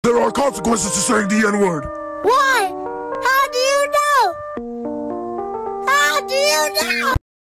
There are consequences to saying the N-word. Why? How do you know? How do you know?